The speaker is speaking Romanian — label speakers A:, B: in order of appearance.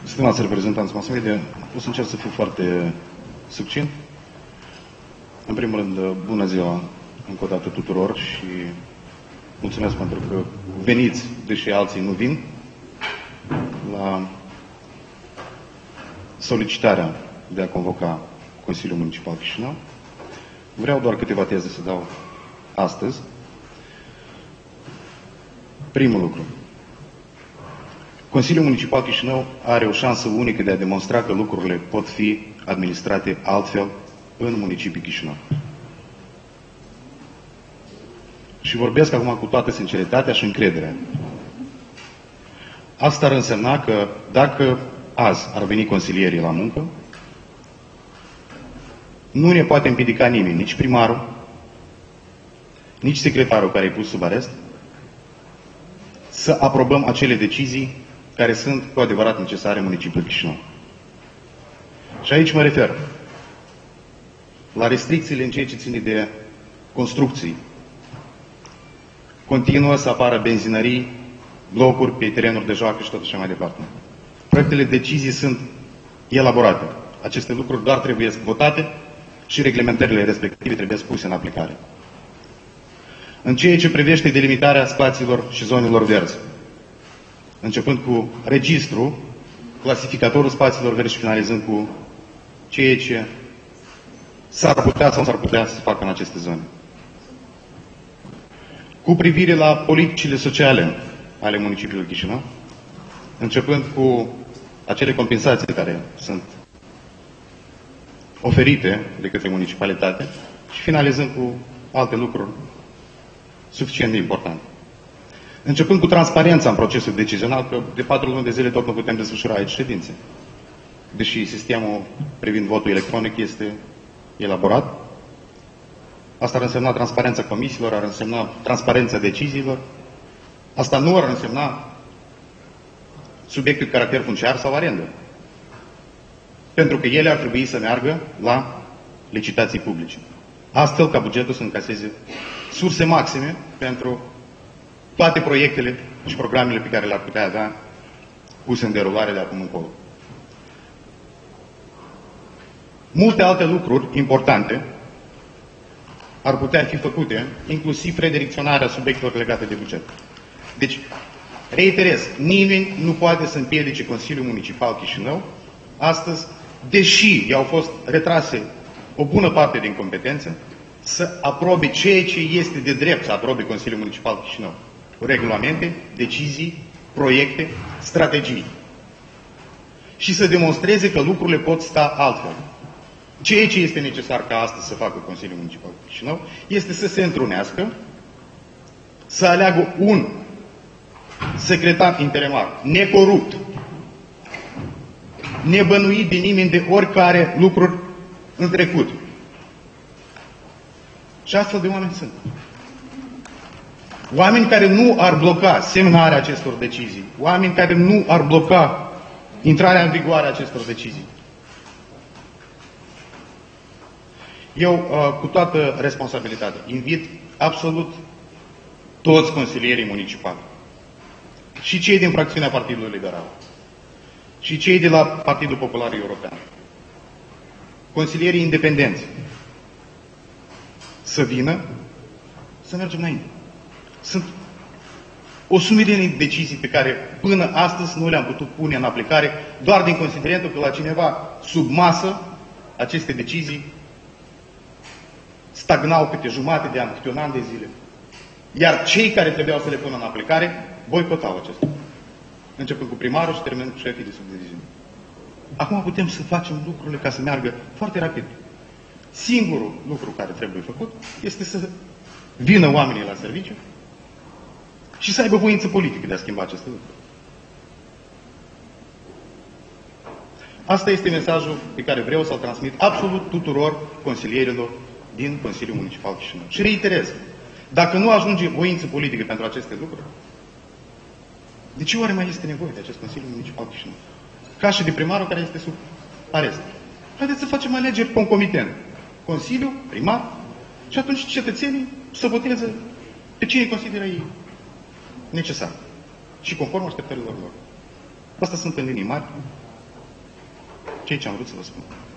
A: Stimați reprezentanți mass media, o să încerc să fiu foarte succint. În primul rând, bună ziua încă o dată tuturor și mulțumesc pentru că veniți, deși alții nu vin, la solicitarea de a convoca Consiliul Municipal Chișinău. Vreau doar câteva teze să dau astăzi. Primul lucru. Consiliul Municipal Chișinău are o șansă unică de a demonstra că lucrurile pot fi administrate altfel în municipiul Chișinău. Și vorbesc acum cu toată sinceritatea și încrederea. Asta ar însemna că dacă azi ar veni consilierii la muncă, nu ne poate împiedica nimeni, nici primarul, nici secretarul care e pus sub arest, să aprobăm acele decizii care sunt cu adevărat necesare în municipiul Chișinău. Și aici mă refer la restricțiile în ceea ce ține de construcții. Continuă să apară benzinării, blocuri pe terenuri de joacă și tot așa mai departe. Proiectele de decizii sunt elaborate. Aceste lucruri doar trebuie votate și reglementările respective trebuie puse în aplicare. În ceea ce privește delimitarea spațiilor și zonelor verzi, începând cu registru, clasificatorul spațiilor verzi și finalizând cu ceea ce s-ar putea sau s-ar putea să facă în aceste zone. Cu privire la politicile sociale ale municipiului Chișinău, începând cu acele compensații care sunt oferite de către municipalitate și finalizând cu alte lucruri suficient de importante. Începând cu transparența în procesul decizional, că de 4 luni de zile tot nu putem desfășura aici ședințe. Deși sistemul privind votul electronic este elaborat, asta ar însemna transparența comisiilor, ar însemna transparența deciziilor, asta nu ar însemna subiectul de caracter funciar sau arendă. Pentru că ele ar trebui să meargă la licitații publice. Astfel ca bugetul să încaseze surse maxime pentru toate proiectele și programele pe care le-ar putea avea puse în derulare de acum încolo. Multe alte lucruri importante ar putea fi făcute, inclusiv redirecționarea subiectelor legate de buget. Deci, reiterez, nimeni nu poate să împiedice Consiliul Municipal Chișinău astăzi, deși i-au fost retrase o bună parte din competențe, să aprobe ceea ce este de drept să aprobe Consiliul Municipal Chișinău. Regulamente, decizii, proiecte, strategii. Și să demonstreze că lucrurile pot sta altfel. Ceea ce este necesar ca astăzi să facă Consiliul Municipal Chișinău este să se întrunească, să aleagă un secretar interimar, necorupt, nebănuit de nimeni de oricare lucruri în trecut. Și astfel de oameni sunt. Oameni care nu ar bloca semnarea acestor decizii, oameni care nu ar bloca intrarea în vigoare a acestor decizii. Eu, cu toată responsabilitatea, invit absolut toți consilierii municipali, și cei din fracțiunea Partidului Liberal, și cei de la Partidul Popular European, consilierii independenți, să vină, să mergem înainte. Sunt o sumedenie de decizii pe care până astăzi nu le-am putut pune în aplicare, doar din considerentul că la cineva sub masă aceste decizii stagnau câte jumate de an, câte un an de zile. Iar cei care trebuiau să le pună în aplicare boicotau acestea. Începând cu primarul și terminând cu șefii de subdiviziune. Acum putem să facem lucrurile ca să meargă foarte rapid. Singurul lucru care trebuie făcut este să vină oamenii la serviciu și să aibă voință politică de a schimba aceste lucruri. Asta este mesajul pe care vreau să-l transmit absolut tuturor consilierilor din Consiliul Municipal Chișinău. Și reiterez, dacă nu ajunge voință politică pentru aceste lucruri, de ce oare mai este nevoie de acest Consiliu Municipal Chișinău? Ca și de primarul care este sub arest. Haideți să facem alegeri concomitent. Consiliu, primar, și atunci cetățenii să voteze pe cine consideră ei necesar și conform așteptărilor lor. Asta sunt în linii mari ce am vrut să vă spun.